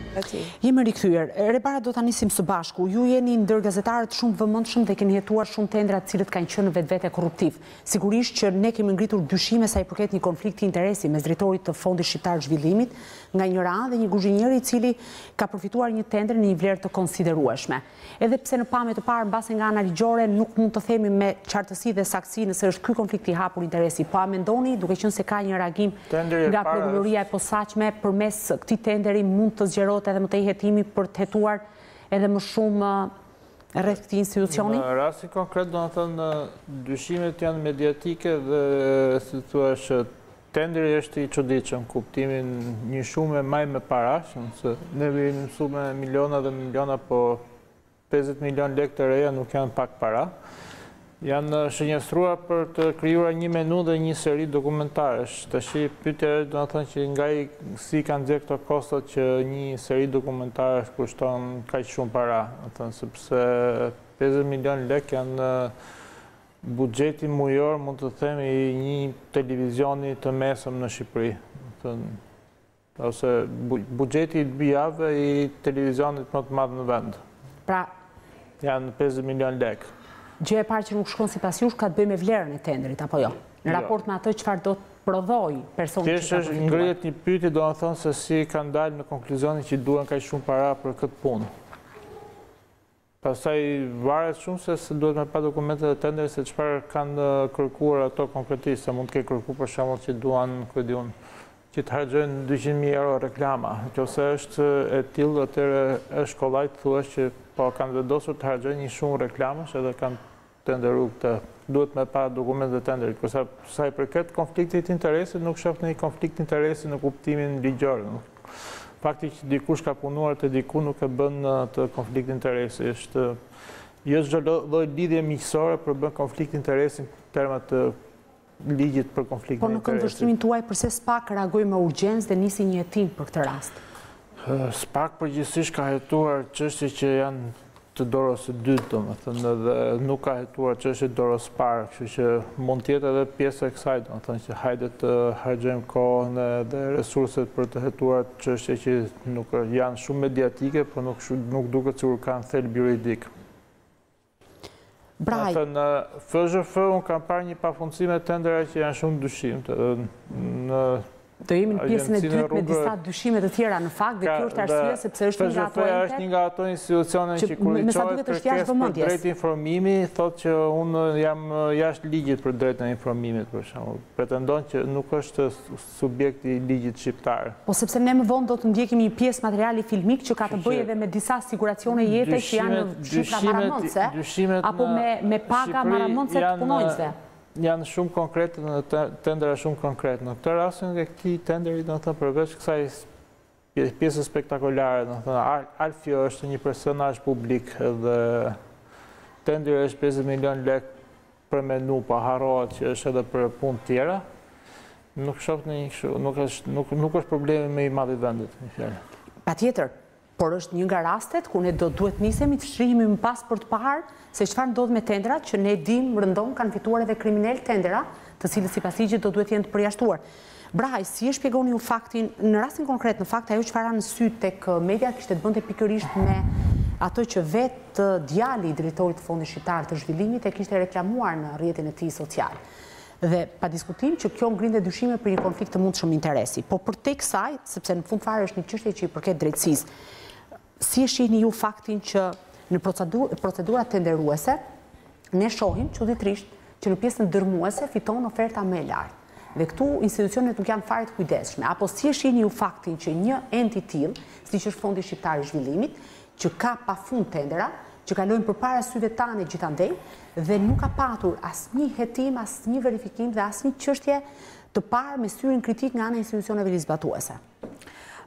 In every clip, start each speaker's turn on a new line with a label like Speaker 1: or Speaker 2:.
Speaker 1: Jemi rikthyer. Rebara, do ta nisim së bashku. Ju jeni ndër gazetarët shumë vëmendshëm dhe keni hetuar shumë tendra të cilët kanë qenë vetvete korruptiv. Sigurisht që ne kemi ngritur dyshime sa i përket një konflikti interesi mes drejtorit të Fondit Shqiptar Zhvillimit nga njëra anë dhe një kuzhinier i cili ka përfituar një tendër në një vlerë të konsiderueshme. Edhe pse në pamje të parë mbase nga ana ligjore nuk mund të themi me qartësi dhe saktësi nëse është ky konflikt i hapur interesi, po a mendoni, duke qenë se ka një reagim nga prokuroria e posaçme përmes këtij tenderi mund të zgjerohet edhe më tej hetimi për të hetuar edhe më shumë rreth këtij institucioni?
Speaker 2: Në rastin konkret, do të thënë, dyshimet janë mediatike dhe si thua tenderi është i çuditshëm, kuptimin një shumë maj me parash, se ne vim mësuar me miliona dhe miliona, po 50 milion lekë të reja nuk janë pak para. Janë shënjestruar për të krijuar një menu dhe një seri dokumentarësh. Tash pyetja është, do të thënë, që nga si kanë nxjerrë këto kostot që një seri dokumentarësh kushton kaq shumë para, do të thënë, sepse 50 milion lekë janë buxheti mujor, mund të themi, i një televizioni të mesëm në Shqipëri. Ose buxheti i javëve i televizionit më të madh në vend.
Speaker 1: Pra,
Speaker 2: janë 50 milion lekë.
Speaker 1: Gjë e parë që nuk shkon sipas jush ka të bëjë me vlerën e tenderit apo jo? Në raport me atë çfarë do të prodhoj personi që ka përfituar.
Speaker 2: Ngrihet një pyetje, do të thonë, se si kanë dalë në konkluzionin që duhen kaq shumë para për këtë punë. Pastaj varet shumë se duhet me pa dokumentet e tenderit se çfarë kanë kërkuar ato konkretisht, se mund të kenë kërkuar për shembull që duan që të harxojnë 200.000 euro reklama. Nëse është e tillë, atëherë është kollaj të thuash që po kanë vendosur të harxojnë një shumë reklamash edhe kanë tenderuar këtë. Duhet me pa dokumentet e tenderit. Kurse sa i përket konfliktit interesit, nuk shoh një konflikt interesi në kuptimin ligjor. Fakti që dikush ka punuar te diku nuk e bën të konflikt interesi. Është jo çdo lloj lidhje miqësore për bën konflikt interesi në terma të ligjit për konfliktin
Speaker 1: interesi. Po në këndvështrimin tuaj përse SPAK reagoi me urgjencë dhe nisi një hetim për këtë rast?
Speaker 2: SPAK përgjithsisht ka hetuar çështje që janë të dorës së dytë, domethënë, dhe nuk ka hetuar çështje dorës së parë, kështu që mund të jetë edhe pjesë e kësaj, domethënë që hajde të harxojmë kohën dhe resurset për të hetuar çështje që nuk janë shumë mediatike, por nuk duket sikur kanë thelb juridik.
Speaker 1: Braj.
Speaker 2: Në FZF unë kam parë një pafundësi me tendera që janë shumë dyshim.
Speaker 1: Do jemi në pjesën e dytë me disa dyshime të tjera në fakt, dhe kjo është arsye sepse është nga ato ente.
Speaker 2: Është një nga ato institucione që kur i çohet kërkesë për drejt informimi, thotë që unë jam jashtë ligjit për drejtën e informimit, për shembull. Pretendon që nuk është subjekt i ligjit shqiptar.
Speaker 1: Po sepse ne më vonë do të ndjekim një pjesë materiali filmik që ka të bëjë edhe me disa siguracione jete që janë shifra maramëndse, apo me paga maramëndse të punonjësve.
Speaker 2: Janë shumë konkrete në tendera shumë konkrete. Në këtë rastin e këtij tenderi, do të thënë, përveç kësaj pjesës spektakolare, do të thënë, Alfio është një personazh publik dhe tenderi është 50 milion lekë për menu, pa harrohet që është edhe për punë tjera. Nuk shoh nuk është problemi më i madh i vendit, në fjalë.
Speaker 1: Patjetër. Por është një nga rastet ku ne duhet nisemi të shrihemi më pas për të parë se çfarë ndodh me tendrat që ne dim rëndom kanë fituar edhe kriminal tendera, të cilët sipas ligjit do duhet jenë të përjashtuar. Braj, si e shpjegoni ju faktin në rastin konkret, në fakt ajo çfarë në sy tek media kishte të bënte pikërisht me ato që vetë djali i drejtorit të Fondit Shqiptar të Zhvillimit e kishte reklamuar në rrjetin e tij social. Dhe pa diskutim që kjo ngrinte dyshime për një konflikt të mundshëm interesi. Po përtek kësaj, sepse në fund fare është një çështje që i përket drejtësisë, si e shihni ju faktin që në procedurat tenderuese ne shohim çuditërisht që në pjesën dërmuese fiton oferta më e lartë. Dhe këtu institucionet nuk janë fare të kujdesshme. Apo si e shihni ju faktin që një ent i tillë, siç është Fondi Shqiptar i Zhvillimit, që ka pafund tendera, që kalojnë përpara syve tanë gjithandej dhe nuk ka patur asnjë hetim, asnjë verifikim dhe asnjë çështje të parë me syrin kritik nga ana e institucioneve ligjzbatuese.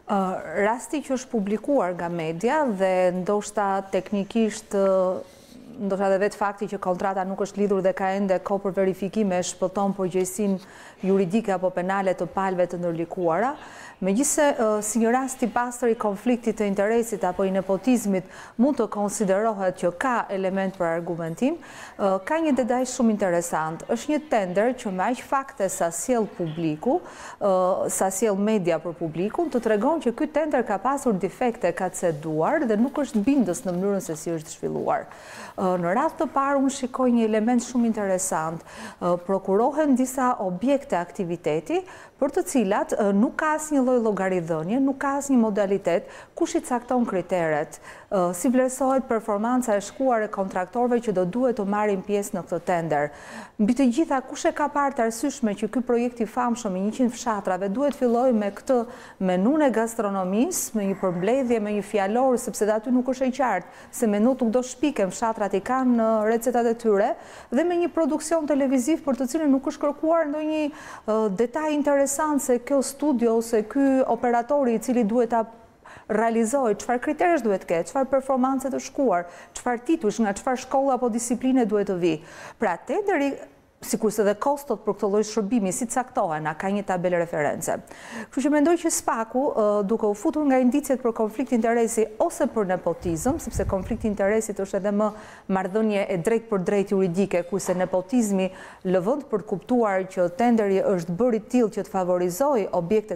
Speaker 3: Rasti që është publikuar nga media dhe ndoshta teknikisht ndoshta edhe vetë fakti që kontrata nuk është lidhur dhe ka ende kohë për verifikime shpëton përgjegjësinë juridike apo penale të palëve të ndërlikuara. Megjithëse si një rast i pastër i konfliktit të interesit apo i nepotizmit mund të konsiderohet që ka element për argumentim, ka një detaj shumë interesant. Është një tender që me aq fakte sa sjell publiku, sa sjell media për publikun, të tregon që ky tender ka pasur defekte, ka ceduar dhe nuk është bindës në mënyrën se si është zhvilluar. Në rast të parë unë shikoj një element shumë interesant. Prokurohen disa objekte aktiviteti për të cilat nuk ka asnjë lloj llogaridhënie, nuk ka asnjë modalitet kush i cakton kriteret, si vlerësohet performanca e shkuar e kontraktorëve që do duhet të marrin pjesë në këtë tender. Mbi të gjitha, kush e ka parë të arsyeshme që ky projekt i famshëm i 100 fshatrave duhet fillojë me këtë menun e gastronomisë, me një përmbledhje, me një fjalor, sepse aty nuk është e qartë se menut nuk do shpiken, fshatrat i kanë në recetat e tyre, dhe me një produksion televiziv për të cilën nuk është kërkuar ndonjë detaj interesant se kjo studio ose ky operatori i cili duhet ta realizoj, çfarë kriteresh duhet ketë, çfarë performance të shkuar, çfarë titush, nga çfarë shkolla apo disipline duhet të vi. Pra tenderi, sikurse dhe kostot për këtë lloj shërbimi si caktohen, ka një tabelë reference. Kështu që mendoj që SPAK-u, duke u futur nga indicet për konflikt interesi ose për nepotizëm, sepse konflikti interesit është edhe më marrëdhënie e drejt për drejt juridike, kurse nepotizmi lëvënd për të kuptuar që tenderi është bërë i tillë që të favorizojë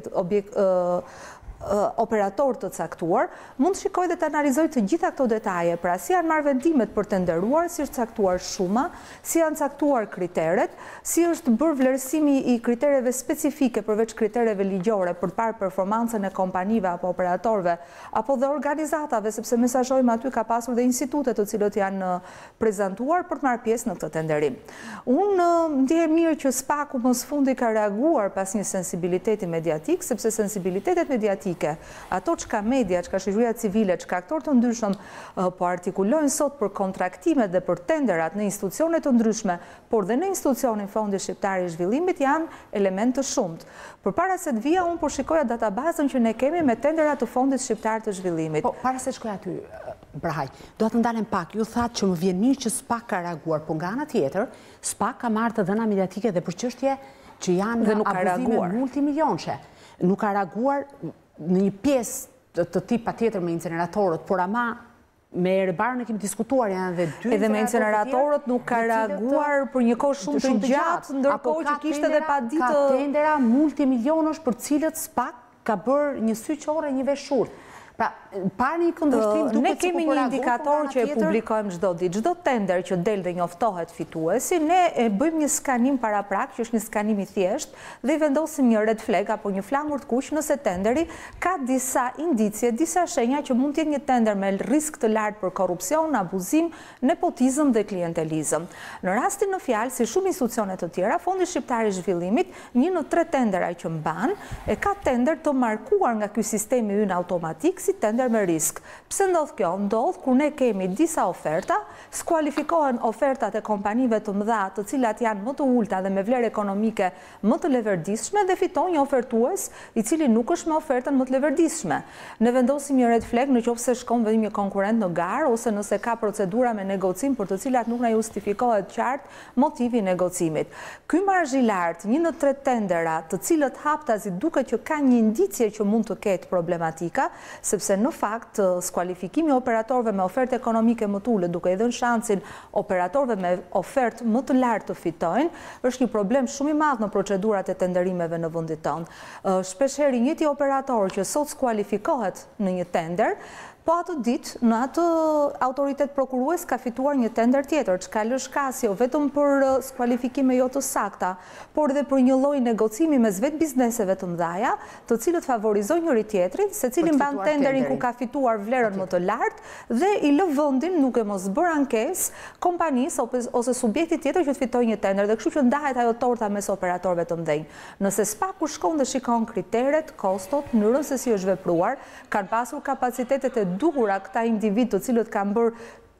Speaker 3: operator të caktuar, mund të shikoj dhe të analizoj të gjitha këto detaje, pra si janë marrë vendimet për tenderuar, si është caktuar shuma, si janë caktuar kriteret, si është bërë vlerësimi i kritereve specifike përveç kritereve ligjore për të parë performancën e kompanive apo operatorve, apo dhe organizatave, sepse mesazhojmë aty ka pasur dhe institutet të cilët janë prezantuar për të marrë pjesë në këtë tenderim. Unë ndihem mirë që SPAK-u më së fundi ka reaguar pas një sensibiliteti mediatik, sepse sensibilitetet mediatike, ato çka media, çka shoqëria civile, çka aktorë të ndryshëm po artikulojnë sot për kontraktimet dhe për tenderat në institucione të ndryshme, por dhe në institucionin Fondi Shqiptar i Zhvillimit janë element të shumtë. Përpara se të vija, unë po shikoja databazën që ne kemi me tenderat të Fondit Shqiptar të Zhvillimit.
Speaker 1: Po, para se shkoj aty, Brahaj, do të ndalem pak. Ju thatë që më vjen mirë që SPAK ka reaguar, por nga ana tjetër, SPAK ka marrë të dhëna mediatike dhe për çështje që janë abuzime multimilionçe. Nuk ka reaguar në një pjesë të tip patjetër me inceneratorët, por ama me Rebarën e kemi diskutuar janë dhe dy.
Speaker 3: Edhe me inceneratorët nuk ka reaguar për një kohë shumë të gjatë, ndërkohë që kishte edhe paditë.
Speaker 1: Ka tendera multimilionësh për cilët SPAK ka bërë një syqore, një veshurë. Pra, parë një këndvështrim duke
Speaker 3: ne kemi një indikator që e publikojmë çdo ditë. Çdo tender që del dhe njoftohet fituesi, ne e bëjmë një skanim paraprak, që është një skanim i thjeshtë, dhe i vendosim një red flag apo një flagur të kuq nëse tenderi ka disa indicie, disa shenja që mund të jetë një tender me risk të lartë për korrupsion, abuzim, nepotizëm dhe klientelizëm. Në rastin në fjalë, si shumë institucione të tjera, Fondi Shqiptar i Zhvillimit, një në 3 tendera që mban, e ka tender të markuar nga ky sistemi ynë automatik si tender me risk. Pse ndodh kjo? Ndodh kur ne kemi disa oferta, skualifikohen ofertat e kompanive të mëdha, të cilat janë më të ulta dhe me vlerë ekonomike më të leverdishme, dhe fiton një ofertues i cili nuk është me ofertën më të leverdishme. Ne vendosim një red flag nëse shkon vetëm një konkurrent në garë ose nëse ka procedura me negocim për të cilat nuk na justifikohet qartë motivi i negocimit. Ky marzh i lartë, një në 3 tendera, të cilët haptazi duket që ka një indicie që mund të ketë problematika, sepse në fakt skualifikimi operatorëve me ofertë ekonomike më të ulët, duke i dhënë shansin operatorëve me ofertë më të lartë të fitojnë, është një problem shumë i madh në procedurat e tenderimeve në vendin tonë. Shpeshherë njëti operator që sot skualifikohet në një tender, po atë ditë në atë autoritet prokurues ka fituar një tender tjetër, çka lë shkas jo vetëm për skualifikime jo të sakta, por edhe për një lloj negocimi mes vetë bizneseve të mëdha, të cilët favorizojnë njëri tjetrin, secili mban tenderin ku ka fituar vlerën më të lartë dhe i lë vendin nuk e mos bër ankesë kompanisë ose subjektit tjetër që të fitojë një tender, dhe kështu që ndahet ajo torta mes operatorëve të mëdhenj. Nëse SPAK-u shkon dhe shikon kriteret, kostot, mënyrën se si është vepruar, kanë pasur kapacitetet e duhura këta individ të cilët kanë bërë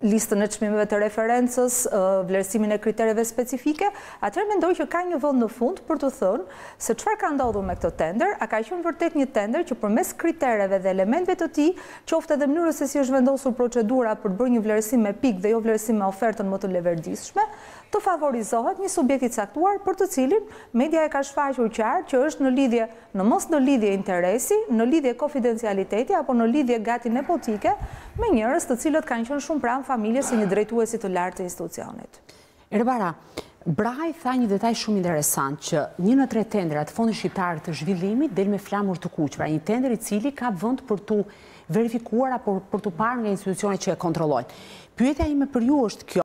Speaker 3: listën e çmimeve të referencës, vlerësimin e kritereve specifike, atëherë mendoj që ka një vend në fund për të thënë se çfarë ka ndodhur me këtë tender, a ka qenë vërtet një tender që përmes kritereve dhe elementeve të tij, qoftë edhe mënyrës se si është vendosur procedura për të bërë një vlerësim me pikë dhe jo vlerësim me ofertën më të leverdishme, të favorizohet një subjekt i caktuar për të cilin media e ka shfaqur qartë që është në mos në lidhje interesi, në lidhje konfidencialiteti apo në lidhje gati nepotike me njerëz të cilët kanë qenë shumë pranë familjes së një drejtuesi të lartë të institucionit.
Speaker 1: Erbara, Braj tha një detaj shumë interesant që 1 në 3 tendrat Fondit Shqiptar të Zhvillimit del me flamur të kuq, pra një tender i cili ka vend për të verifikuar apo për të parë nga institucionet që e kontrollojnë. Pyetja ime për ju është kjo.